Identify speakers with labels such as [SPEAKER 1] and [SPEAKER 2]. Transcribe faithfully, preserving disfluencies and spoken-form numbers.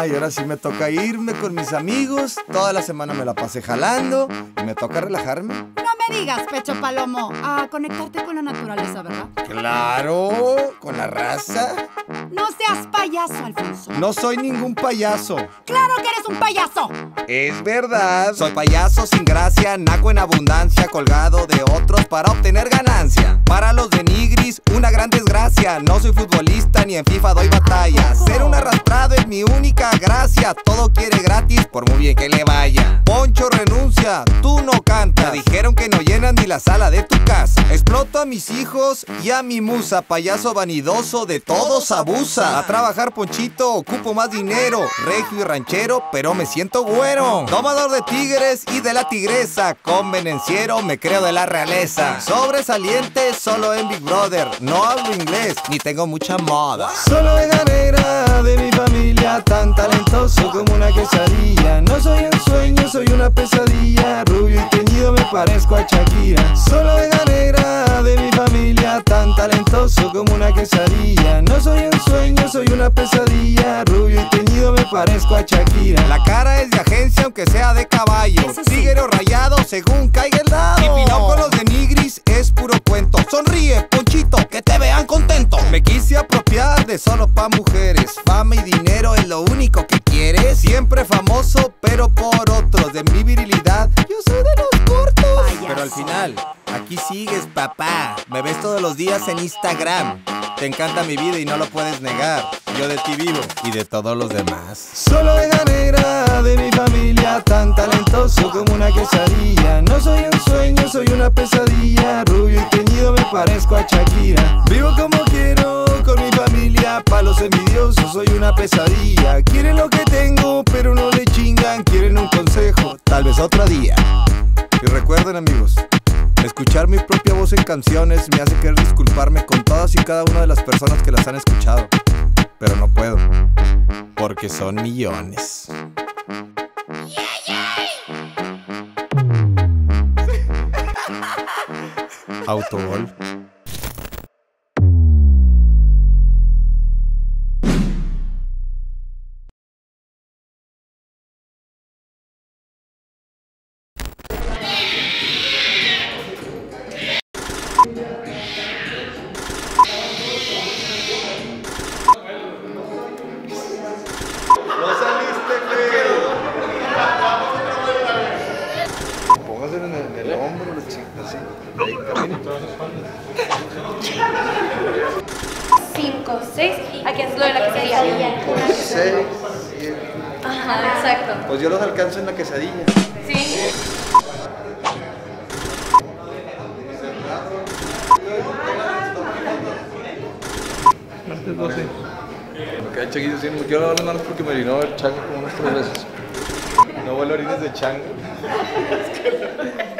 [SPEAKER 1] Ay, ahora sí me toca irme con mis amigos. Toda la semana me la pasé jalando y me toca relajarme.
[SPEAKER 2] No me digas, Pecho Palomo, a conectarte con la naturaleza, ¿verdad?
[SPEAKER 1] Claro, con la raza.
[SPEAKER 2] No seas payaso, Alfonso.
[SPEAKER 1] No soy ningún payaso.
[SPEAKER 2] ¡Claro que eres un payaso!
[SPEAKER 1] Es verdad. Soy payaso sin gracia, naco en abundancia, colgado de otros para obtener ganancia. Para los de Nigris, una gran desgracia. No soy futbolista ni en FIFA doy batalla. Ser un arrastrado es mi única gracia. Todo quiere gratis, por muy bien que le vaya. Poncho renuncia, tú no cantas. Dijeron que no llenan ni la sala de tu casa. Exploto a mis hijos y a mi musa. Payaso vanidoso, de todos abusa. A trabajar, Ponchito, ocupo más dinero. Regio y ranchero, pero me siento güero. Domador de tigres y de la tigresa. Convenenciero, me creo de la realeza. Sobresaliente solo en Big Brother. No hablo inglés, ni tengo mucha moda. Solo oveja negra de mi familia, tan talentoso como una quesadilla. No soy un sueño, soy una pesadilla. Rubio y teñido me parezco a Shakira. Solo oveja negra de mi familia, tan talentoso como una quesadilla. No soy un sueño, soy una pesadilla. Rubio y teñido me parezco a Shakira. La cara es de agencia aunque sea de caballo. Sí. Tigre o rayado según caiga el dado. Y Pinó con los de Nigris es puro cuento. Sonríe, Ponchito, que te vean contento. Me quise apropiar de solo pa' mujeres. Fama y dinero es lo único que quieres. Siempre famoso pero por otros. De mi virilidad yo soy de los cortos. Payaso. Pero al final, aquí sigues, papá. Me ves todos los días en Instagram. Te encanta mi vida y no lo puedes negar. Yo de ti vivo y de todos los demás. Solo oveja negra de mi familia, tan talentoso como una quesadilla. No soy un sueño, soy una pesadilla. Rubio y teñido me parezco a Shakira. Vivo como quiero con mi familia. Pa' los envidiosos soy una pesadilla. Quieren lo que tengo pero no le chingan. Quieren un consejo, tal vez otro día. Y recuerden, amigos, escuchar mi propia voz en canciones me hace querer disculparme con todas y cada una de las personas que las han escuchado. Pero no puedo, porque son millones. Autogol.
[SPEAKER 3] No saliste, pero póngaselo en el, en el hombro, así. Ahí, camine.
[SPEAKER 4] Cinco, seis. Aquí es lo de la quesadilla.
[SPEAKER 3] Cinco, seis, siete.
[SPEAKER 4] Ajá, exacto.
[SPEAKER 3] Pues yo los alcanzo en la quesadilla.
[SPEAKER 4] Sí.
[SPEAKER 3] Martes doce. Me quedan chiquitos, sí, no quiero hablar más porque me vino a ver chango como unas tres veces. No vuelvo a orines de chango.